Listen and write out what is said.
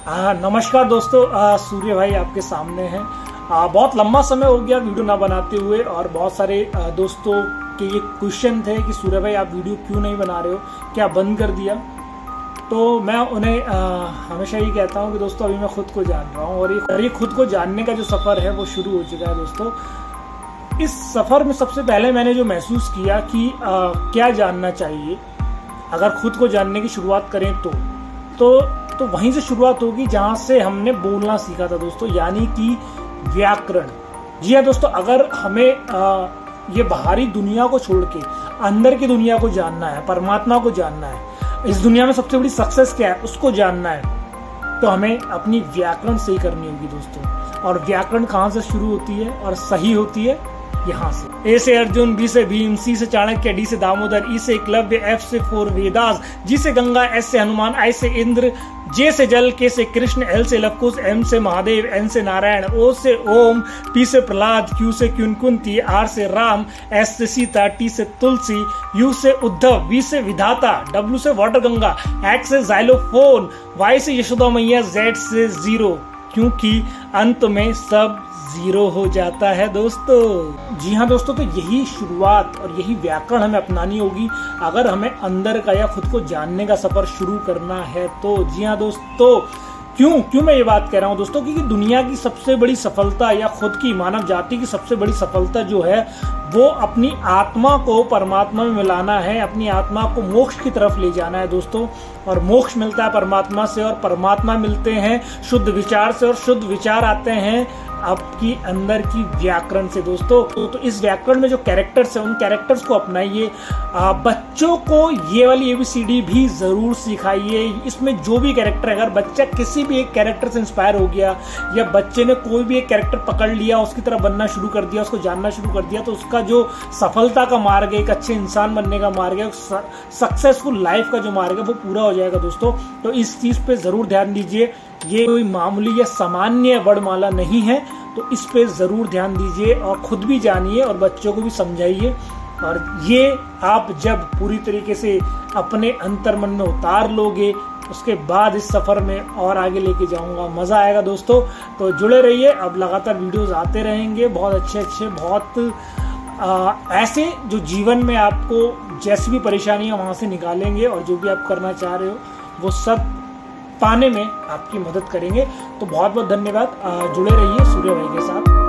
नमस्कार दोस्तों, सूर्य भाई आपके सामने हैं। बहुत लंबा समय हो गया वीडियो ना बनाते हुए और बहुत सारे दोस्तों के ये क्वेश्चन थे कि सूर्य भाई आप वीडियो क्यों नहीं बना रहे हो, क्या बंद कर दिया। तो मैं उन्हें हमेशा ये कहता हूँ कि दोस्तों अभी मैं खुद को जान रहा हूँ और ये खुद को जानने का जो सफ़र है वो शुरू हो चुका है। दोस्तों इस सफ़र में सबसे पहले मैंने जो महसूस किया कि क्या जानना चाहिए अगर खुद को जानने की शुरुआत करें तो वहीं से शुरुआत होगी जहां से हमने बोलना सीखा था दोस्तों, यानी कि व्याकरण। जी हाँ दोस्तों, अगर हमें ये बाहरी दुनिया को छोड़ के अंदर की दुनिया को जानना है, परमात्मा को जानना है, इस दुनिया में सबसे बड़ी सक्सेस क्या है उसको जानना है, तो हमें अपनी व्याकरण सही करनी होगी दोस्तों। और व्याकरण कहाँ से शुरू होती है और सही होती है? यहाँ से। ए से अर्जुन, बी से भीम, सी से चाणक्य, डी से दामोदर, ई से एकलव्य, एफ से फोर वेदास, जी से गंगा, एस से हनुमान, आई से इंद्र, जे से जल, के से कृष्ण, एल से लवकुश, एम से महादेव, एन से नारायण, ओ से ओम, पी से प्रहलाद, क्यू से कुंती, आर से राम, एस से सीता, टी से तुलसी, यू से उद्धव, वी से विधाता, डब्ल्यू से वाटर गंगा, एक्स से जाइलोफोन, वाई से यशोदा मैया, जेड से जीरो, क्योंकि अंत में सब जीरो हो जाता है दोस्तों। जी हाँ दोस्तों, तो यही शुरुआत और यही व्याकरण हमें अपनानी होगी अगर हमें अंदर का या खुद को जानने का सफर शुरू करना है तो। जी हाँ दोस्तों, क्यों मैं ये बात कह रहा हूँ दोस्तों, क्योंकि दुनिया की सबसे बड़ी सफलता या खुद की मानव जाति की सबसे बड़ी सफलता जो है वो अपनी आत्मा को परमात्मा में मिलाना है, अपनी आत्मा को मोक्ष की तरफ ले जाना है दोस्तों। और मोक्ष मिलता है परमात्मा से और परमात्मा मिलते हैं शुद्ध विचार से और शुद्ध विचार आते हैं आपकी अंदर की व्याकरण से दोस्तों। तो इस व्याकरण में जो कैरेक्टर्स है उन कैरेक्टर्स को अपनाइए। बच्चों को ये वाली ABCD भी जरूर सिखाइए। इसमें जो भी कैरेक्टर है, अगर बच्चा किसी भी एक कैरेक्टर से इंस्पायर हो गया या बच्चे ने कोई भी एक कैरेक्टर पकड़ लिया, उसकी तरह बनना शुरू कर दिया, उसको जानना शुरू कर दिया, तो उसका जो सफलता का मार्ग है, एक अच्छे इंसान बनने का मार्ग है, सक्सेसफुल लाइफ का जो मार्ग है वो पूरा हो जाएगा दोस्तों। तो इस चीज पे जरूर ध्यान दीजिए। ये कोई मामूली या सामान्य वर्णमाला नहीं है, तो इस पे जरूर ध्यान दीजिए और खुद भी जानिए और बच्चों को भी समझाइए। और ये आप जब पूरी तरीके से अपने अंतर्मन में उतार लोगे उसके बाद इस सफर में और आगे लेके जाऊंगा, मजा आएगा दोस्तों। तो जुड़े रहिए, अब लगातार वीडियोस आते रहेंगे, बहुत अच्छे बहुत ऐसे जो जीवन में आपको जैसी भी परेशानियां वहां से निकालेंगे और जो भी आप करना चाह रहे हो वो सब पाने में आपकी मदद करेंगे। तो बहुत बहुत धन्यवाद, जुड़े रहिए सूर्य भाई के साथ।